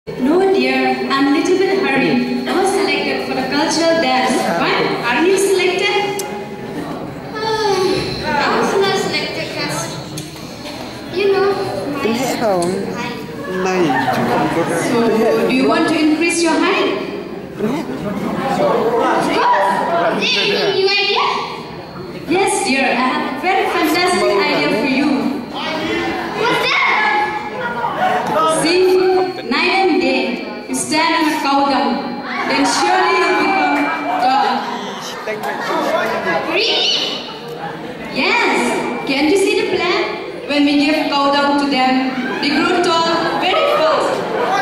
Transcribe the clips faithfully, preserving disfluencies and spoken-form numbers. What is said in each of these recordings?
No dear, I'm a little bit hurried. I was selected for the cultural dance. Why? Are you selected? Uh, I was not selected because, you know, my height. So, do you want to increase your height? Of course! Any new idea? Yes, dear. I have a very fantastic idea for you. What's that? See, night and day, you stand on a cow dung, then surely you become God. Really? Yes. Can't you see the plan? When we give cow dung to them, they grow tall very fast.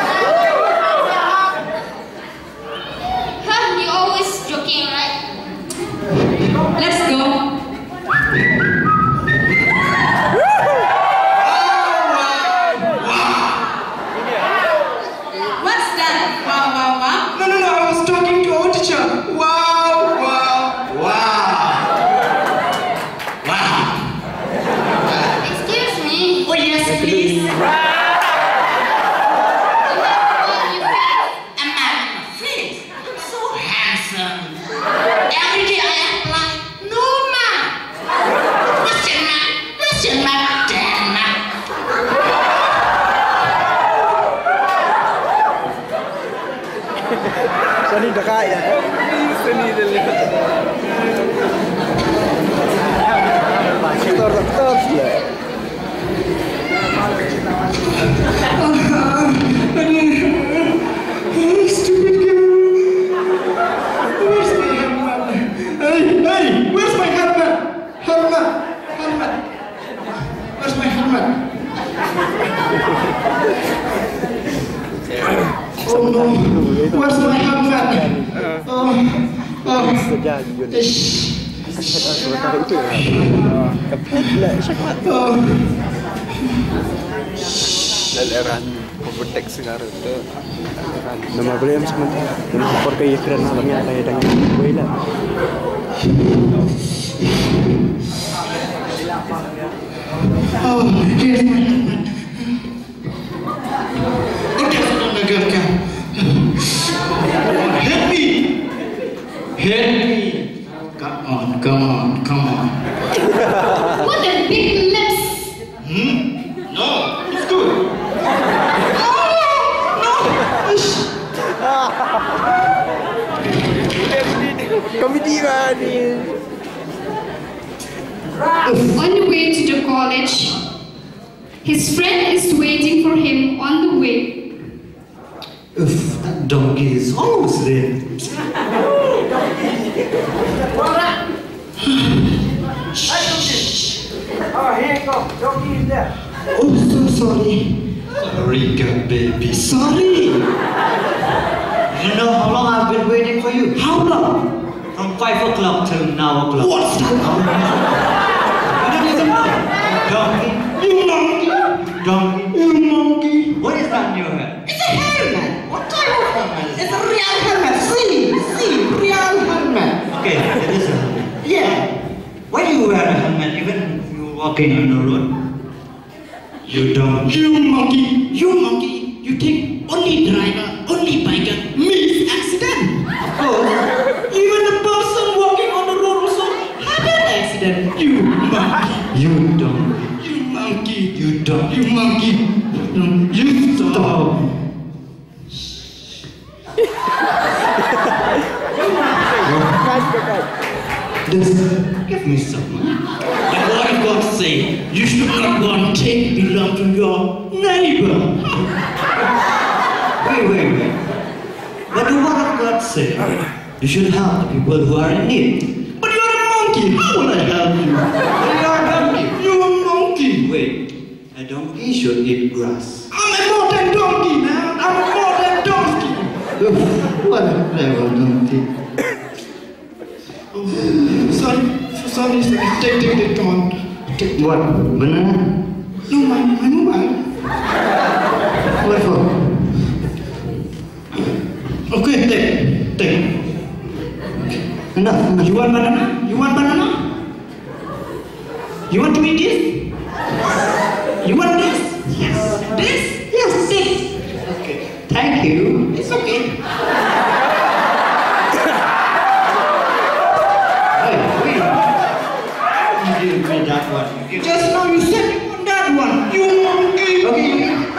Huh, you're always joking, right? Let's go. What's that? Wow, wow, wow. No, no, no, I was talking to our teacher. Wow, wow, wow. Wow. Excuse me. Oh, yes, please. Seni dah kaya. Seni dah lihat. Tor tor dia. Stupid girl. Where's my helmet? Hey, hey, where's my helmet? Helmet, helmet. Where's my helmet? Oh no, where's my helmet? Oh, oh. Oh. Laleran pembetek sekarang tu. Nama beliau sementara. Nama pergi ekran alamnya saya dengan boiler. Oh, here's my helmet. Negarakan. Help me! Help me! Come on, come on, come on. What a big lips! Hmm? No, it's good. No, no, Komedi ni. On the way to the college, his friend is waiting for him on the way. Oof, that donkey is almost there. Oh, here you go. Donkey is there. Oh, so sorry. Sorry, good baby. Sorry. You know how long I've been waiting for you? How long? From five o'clock till now o'clock. What's that? You don't even know. Donkey. You monkey. Donkey. You monkey. What is that in your head? It's a helmet. What type of helmet? It's a real helmet. See, see, real helmet. Okay, it is a helmet. Yeah. Why do you wear a helmet even if you're walking on the road? You don't. You monkey. You monkey. You think only driver, only biker means accident. Of course. Even the person walking on the road also have an accident. You monkey. You don't. You monkey. You don't. You monkey. You stop. Just give me some money. And what if God say, you should not go and take belong to your neighbor. Wait, wait, wait. What do what of God say? You should help the people who are in need. But you're a monkey. How will I help you? But you are a donkey. You're a monkey. Wait, a donkey should eat grass. I'm a modern donkey, man. I'm a modern donkey. What a clever donkey. Oh, sorry, sorry, sorry. Take, take, take, come on. Take. What? Banana? No, my, my mobile. What for? Okay, take, take. Enough. You want banana? You want banana? You want to eat this? You want this? Yes. This? Yes, this. Okay. Thank Thank you. It's okay. Wait, wait. You didn't play that one. Just now you said you want that one. You monkey. Okay.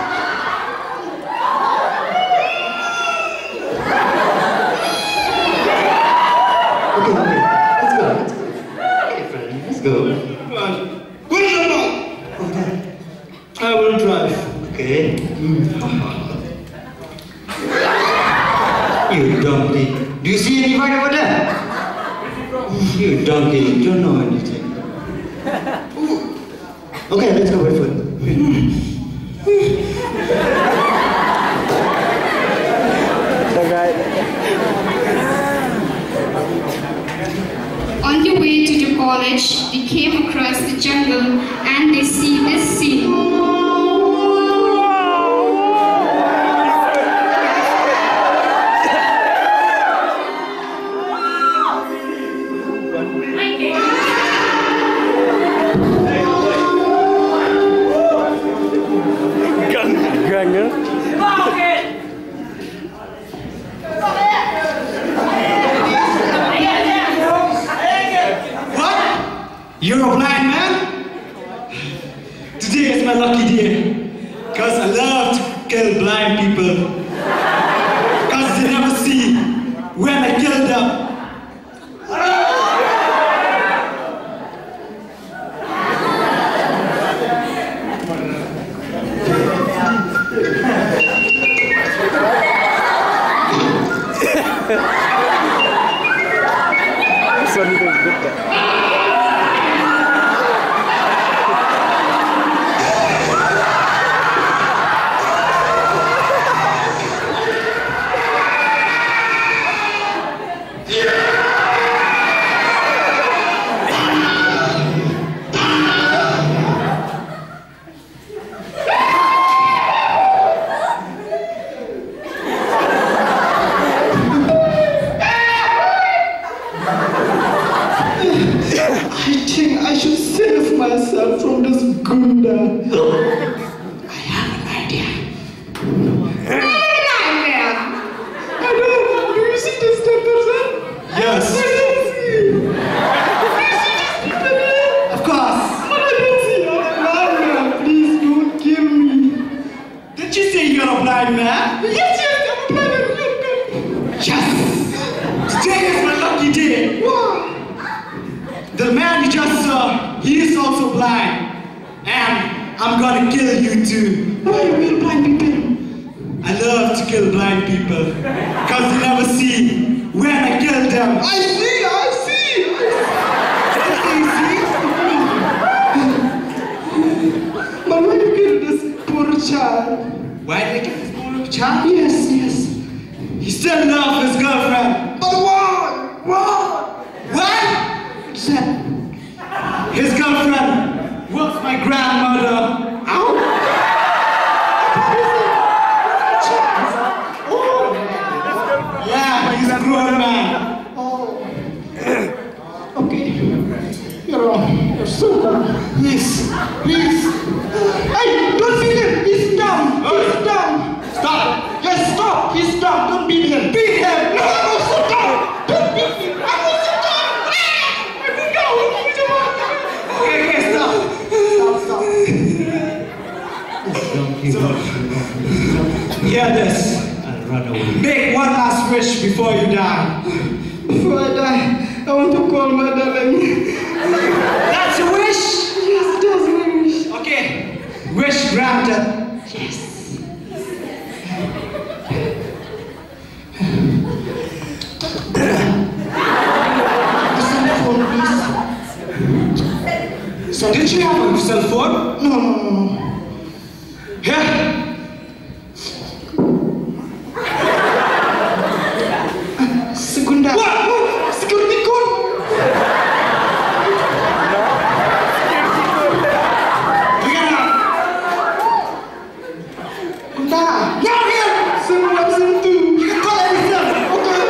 Okay, okay. Let's go. Let's go. Okay, friend. Let's go. Where's the dog? Okay. I will drive. Okay. You donkey. Do you see anybody over there? You donkey. You don't know anything. Okay, let's go with food. On the way to the college, they came across the jungle and they see this scene. You're a blind man? Today is my lucky day. Because I love to kill blind people. Because they never see when I kill them. I think I should save myself from this Gunda. I have an idea. I don't know. Do you see this person? Yes. Of course. But I don't see a blind man. Please don't kill me. Did you say you're a blind man? Yes, yes, I'm a blind man. Yes. Today is my lucky day. Wow. The man you just saw, he is also blind. And I'm gonna kill you too. Why you kill blind people? I love to kill blind people. Because they never see when I kill them. I see, I see, I see. But why you kill this poor child? Why did I kill this poor child? Yes, yes. He still loves his girlfriend. But why? Why? What? Said his girlfriend was my grandmother. Ow! Oh. Yeah, he's a grown man. Oh. Okay. You're wrong. You're so wrong. Please, please. Hey, don't beat him. He's down. He's down. Stop. Yes, stop. He's down. Don't beat him. Beat him. No, no, sit down. Don't beat him. I will sit down. Okay, okay, stop. Stop, stop. So, hear this. I'll run away. Make one last wish before you die. Before I die, I want to call my darling. That's a wish? Yes, that's my wish. Okay, wish granted. Yes. So did you have a cell phone? No, no, no, no. Here. Segunda. What? Security code? Bring it up. Gunda. Now here. Send one, send two. You can call anything. Okay.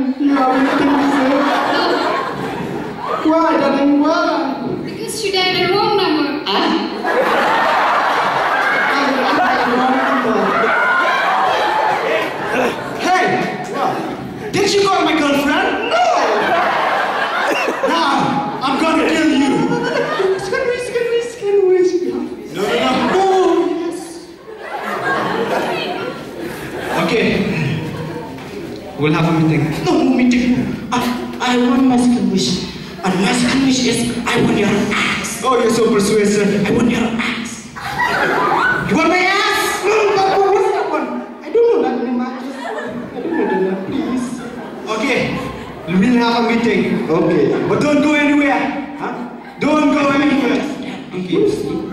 You have anything to say? No, Why, darling? Why? because you dialed the wrong number. Huh? Hey! What? Did you call my girlfriend? No! Now, I'm gonna kill you! Scan me, scan me, scan me. No, no, no. Oh, yes. Okay. We'll have a meeting. No meeting. I, I want my second wish. And my second wish is I want your ass. Oh, you're so persuasive. I want your ass. You want my ass? No, that one. What's that one? I don't know that name. I just, I don't know that, please. Okay. We'll have a meeting. Okay. But don't go anywhere. Huh? Don't go anywhere. Okay.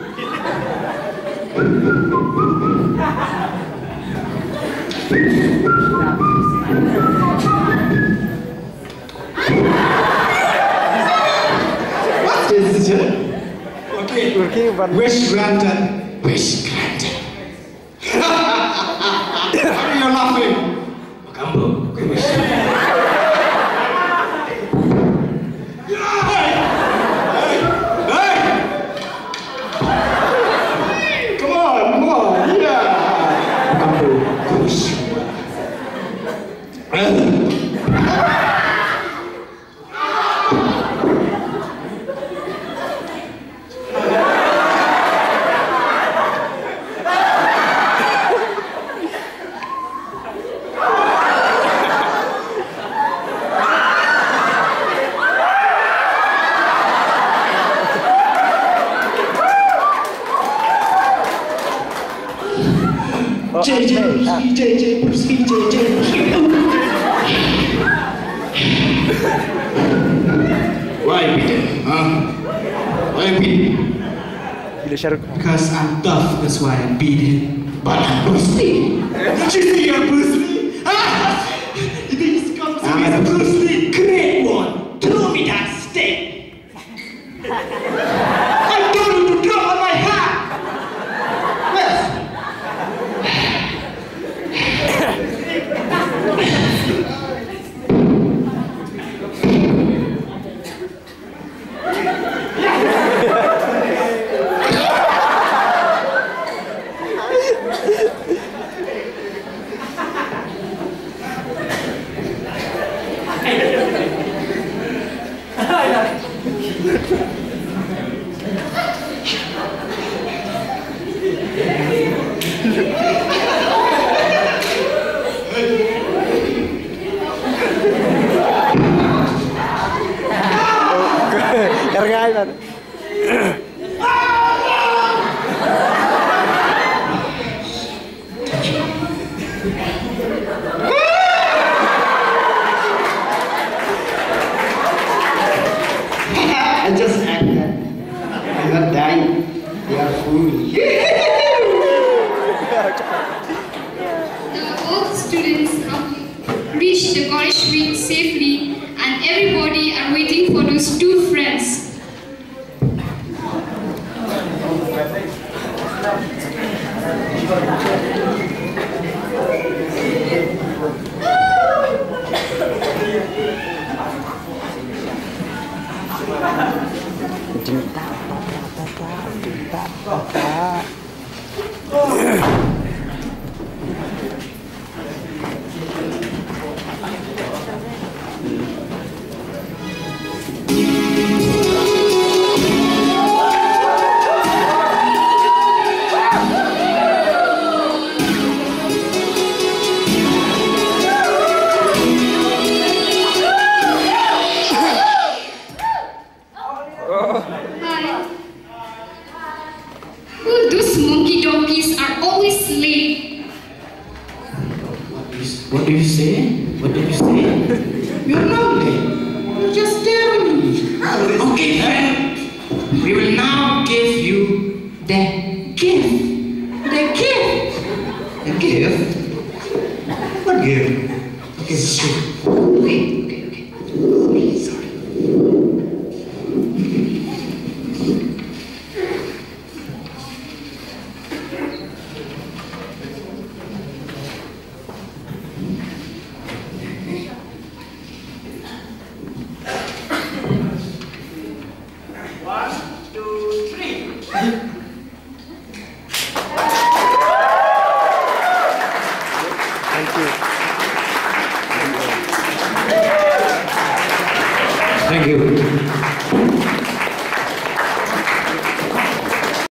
What is it? Okay. Wish granted. Wish granted. Why are you laughing? Kamu, wish. Hey! Hey! Hey! Come on, come on, yeah. Kamu, wish. J J, J J, proceed, J J. Why beat? Huh? Why beat? Because I'm tough, that's why I beat him. But I'm Bruce Lee. Did you see your Bruce Lee? Ah! You think he's come to me as a Bruce Lee? Great one! Throw me that stick! I told you to drop on my hat! Yes! Karena I just acted. I'm not dying. You are fooling. All the students have reached the college week safely, and everybody are waiting for those two friends. What do you say? What do you say? You're not late. You're just staring me. Okay, friend. We will now give you the gift. The gift. The gift? What gift? Okay, sorry. Okay, okay, okay. Sorry, sorry. Thank you.